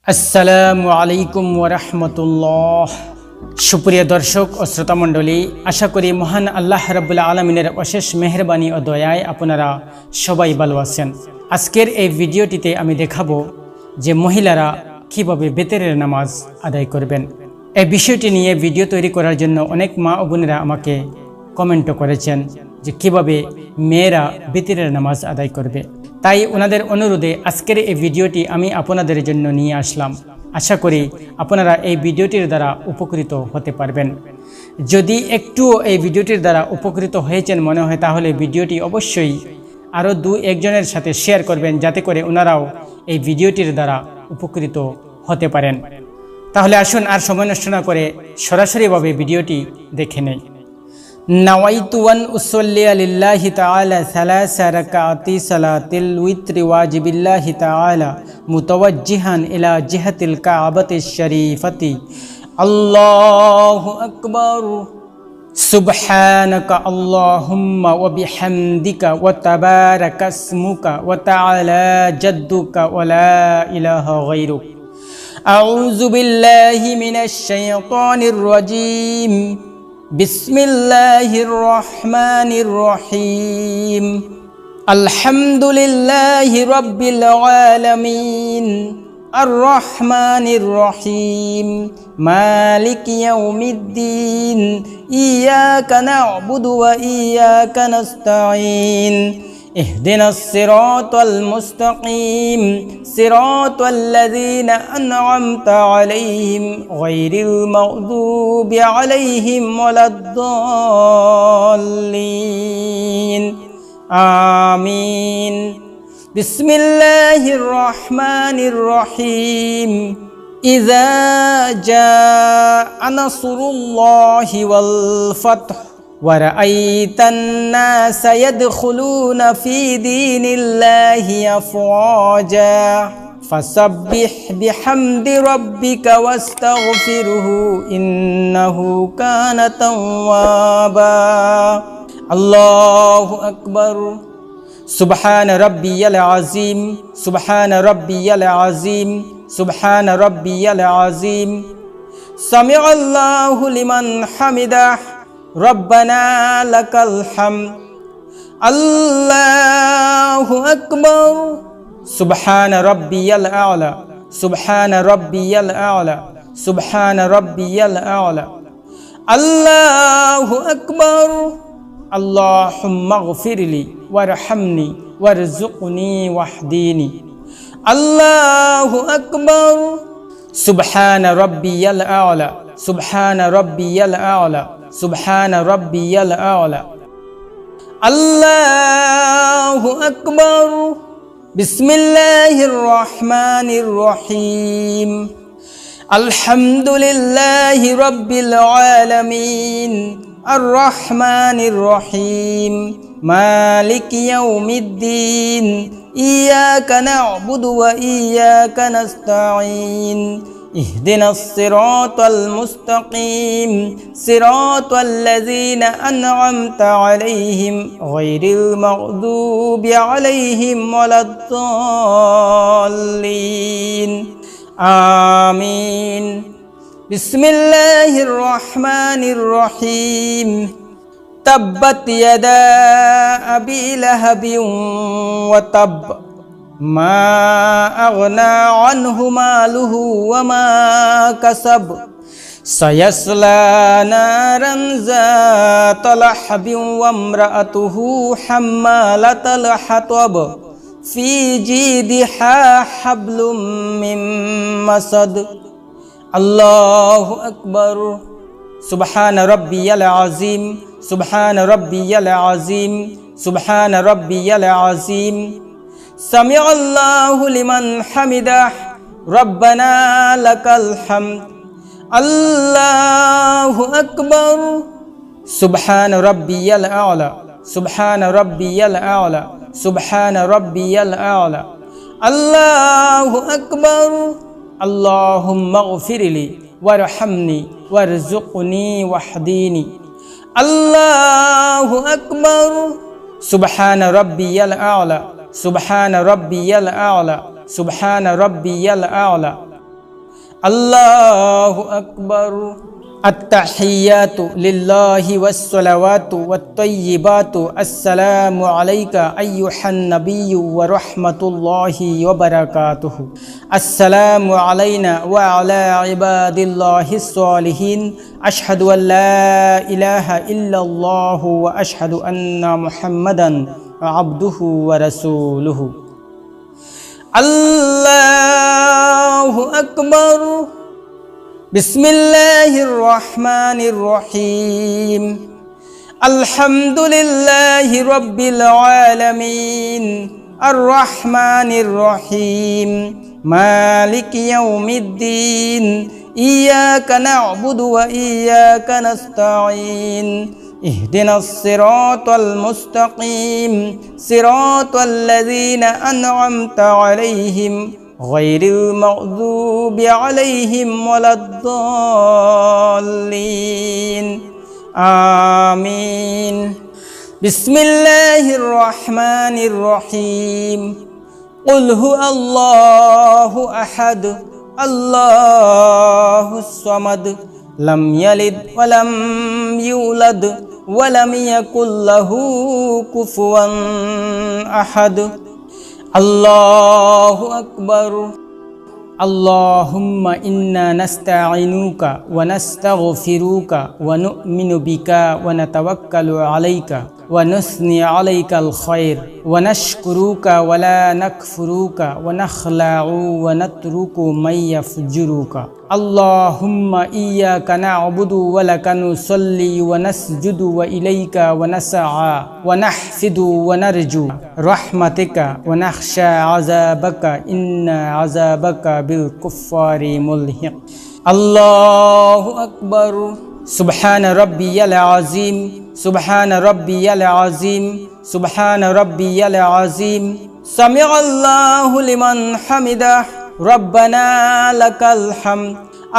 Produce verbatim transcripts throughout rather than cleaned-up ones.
আসসালামু আলাইকুম ওয়া রাহমাতুল্লাহ। সুপ্রিয় দর্শক ও শ্রোতা মণ্ডলী, আশা করি মহান আল্লাহ রাব্বুল আলামিনের অশেষ মেহেরবানি ও দয়ায় আপনারা সবাই ভালো আছেন। আজকের এই ভিডিওটিতে আমি দেখাবো যে মহিলারা কিভাবে বেতেরের নামাজ আদায় করবেন। এই বিষয়টি নিয়ে ভিডিও তৈরি করার জন্য অনেক মা ও বোনেরা আমাকে কমেন্টও করেছেন যে কিভাবে মেয়েরা বেতেরের নামাজ আদায় করবে। তাই ওনাদের অনুরোধে আজকের এই ভিডিওটি আমি আপনাদের জন্য নিয়ে আসলাম। আশা করি আপনারা এই ভিডিওটির দ্বারা উপকৃত হতে পারবেন। যদি একটু এই ভিডিওটির দ্বারা উপকৃত হয়েছেন মনে হয়, তাহলে ভিডিওটি অবশ্যই আরও দু একজনের সাথে শেয়ার করবেন, যাতে করে ওনারাও এই ভিডিওটির দ্বারা উপকৃত হতে পারেন। তাহলে আসুন আর সময় নষ্ট না করে সরাসরিভাবে ভিডিওটি দেখে নেই। নাওয়াইতু আন উসাল্লি লিল্লাহি তাআলা সালাসা রাকাতি সালাতিল উইত্রি ওয়াজিবিল্লাহি তাআলা মুতাওয়াজ্জিহান ইলা জিহাতিল কাবাতিশ শরীফাতি। আল্লাহু আকবার। সুবহানাকা আল্লাহুম্মা ওয়া বিহামদিকা ওয়া তাবারাকা ইসমুকা ওয়া তাআলা জাদ্দুকা ওয়া লা ইলাহা গায়রুক। আউযু বিল্লাহি মিনাশ শাইতানির রাজীম। বিসমিল্লাহির রহমানির রহিম। আলহামদুলিল্লাহি রাব্বিল আলামিন আর রহমানির রহিম মালিকি ইয়াউমিদ্দিন ইয়াকা না'বুদু ওয়া ইয়াকা নাস্তাঈন ইহদিনাস সিরাতাল মুস্তাকিম সিরাতাল লাযীনা আন'আমতা আলাইহিম গায়রিল মাগদুবি আলাইহিম ওয়ালাদ-দাল্লিন। আমিন। বিসমিল্লাহির রহমানির রহিম। ইযা জাআ নাসরুল্লাহি ওয়াল ফাতহ ওয়া রাআইতান নাসা ইয়াদখুলুনা ফি দীনিল্লাহি আফওয়াজা ফাসাব্বিহ বিহামদি রাব্বিকা ওয়াস্তাগফিরহু ইন্নাহু কানা তাওয়াবা। আল্লাহু আকবার। সুবহান রাব্বিয়াল আযীম সুবহান রাব্বিয়াল আযীম সুবহান রাব্বিয়াল আযীম। সামিআল্লাহু লিমান হামিদাহ রব্বানা লাকাল হামদ। আল্লাহু আকবার। সুবহান রাব্বিয়াল আ'লা সুবহান রাব্বিয়াল আ'লা সুবহান রাব্বিয়াল আ'লা। আল্লাহু আকবার। আল্লাহুম্মা গফিরলি ওয়ারহামনি ওয়ারযুকনি ওয়াহদিনি। আল্লাহু আকবার। সুবহান রাব্বিয়াল আ'লা সুবহান রাব্বিয়াল আ'লা সুবহান রাব্বিয়াল আ'লা। আল্লাহু আকবার। বিসমিল্লাহির রহমানির রহিম। আলহামদুলিল্লাহি রাব্বিল আলামিন আর রহমানির রহিম মালিকি ইয়াউমিদ্দিন ইয়াকা না'বুদু ওয়া ইয়াকা নাস্তাঈন ইহদিনাস সিরাতাল মুস্তাকিম সিরাতাল লাযীনা আন'আমতা আলাইহিম গায়রিল মাগদুবি আলাইহিম ওয়ালাদ-দাল্লিন। আমিন। বিসমিল্লাহির রহমানির রহিম। তাব্বাত ইয়াদা আবি লাহাবিন ওয়া তাব মা আগনা আনহু মালুহু ওয়া মা কাসাব সায়াসলা নারান যাতা লাহাবিন ওয়া ইমরাআতুহু হাম্মালাতাল হাতাব ফি জিদিহা হাবলুম মিন মাসাদ। আল্লাহু আকবার। সুবহান রাব্বিয়াল আযীম সুবহান রাব্বিয়াল আযীম সুবহান রাব্বিয়াল আযীম। সামিআল্লাহু লিমান হামিদাহ রব্বানা লাকাল হামদ। আল্লাহু আকবার। সুবহান রাব্বিয়াল আ'লা সুবহান রাব্বিয়াল আ'লা সুবহান রাব্বিয়াল আ'লা। আল্লাহু আকবার। আল্লাহুম্মা গফিরলি ওয়ারহামনি ওয়ারযুকনি ওয়াহদিনি। আল্লাহু আকবার। সুবহান রাব্বিয়াল আ'লা সুবহান রাব্বিয়াল আ'লা সুবহান রাব্বিয়াল আ'লা। আল্লাহু আকবার। التحيات لله والصلوات والطيبات السلام عليك أيها النبي ورحمة الله وبركاته. السلام علينا وعلى عباد الله الصالحين. أشهد أن لا إله إلا الله وأشهد أن محمدا عبده ورسوله. الله أكبر. بسم الله الرحمن الرحيم. الحمد لله رب العالمين الرحمن الرحيم مالك يوم الدين. إياك نعبد وإياك نستعين. اهدنا الصراط المستقيم صراط الذين أنعمت عليهم غير المغضوب عليهم ولا الضالين. آمين. بسم الله الرحمن الرحيم. قل هو الله أحد الله الصمد لم يلد ولم يولد ولم يكن له كفوا أحد. الله أكبر. اللهم إنا نستعينك ونستغفرك ونؤمن بك ونتوكل عليك ونثني عليك الخير ونشكرك ولا نكفرك ونخلع ونترك من يفجرك. اللهم إياك نعبد ولك نصلي ونسجد وإليك ونسعى ونحفد ونرجو رحمتك ونخشى عذابك إن عذابك بالكفار ملحق. الله أكبر. سبحان ربي العظيم سبحان ربي العظيم سبحان ربي العظيم. سمع الله لمن حمده ربنا لك الحمد.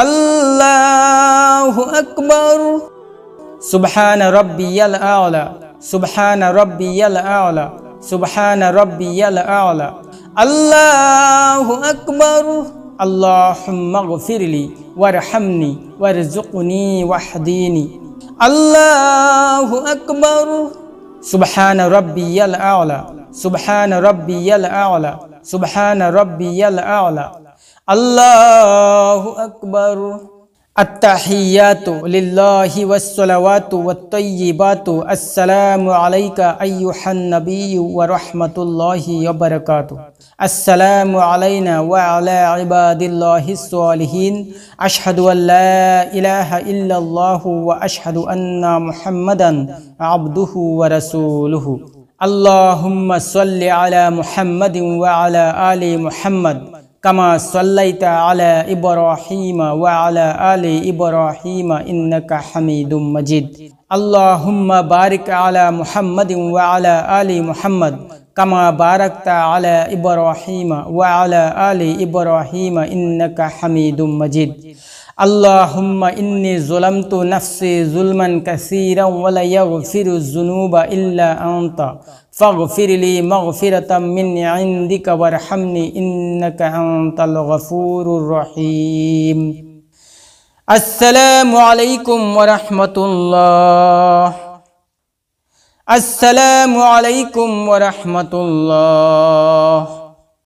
الله أكبر. سبحان ربي الأعلى سبحان ربي الأعلى سبحان ربي الأعلى. الله أكبر. اللهم اغفر لي وارحمني وارزقني واهدني. الله أكبر. سبحان ربي الأعلى سبحان ربي الأعلى سبحان ربي الأعلى. الله أكبر. التحيات لله والصلوات والطيبات السلام عليك أيها النبي ورحمة الله وبركاته. السلام علينا وعلى عباد الله الصالحين. أشهد أن لا إله إلا الله وأشهد أن محمدا عبده ورسوله. اللهم صل على محمد وعلى آل محمد كما صليت على إبراهيم وعلى آل إبراهيم إنك حميد مجيد. اللهم بارك على محمد وعلى آل محمد كما باركت على إبراهيم وعلى آل إبراهيم إنك حميد مجيد. اللهم إني ظلمت نفسي ظلما كثيرا ولا يغفر الذنوب إلا أنت فاغفر لي مغفرة من عندك وارحمني إنك أنت الغفور الرحيم. السلام عليكم ورحمة الله. السلام عليكم ورحمة الله.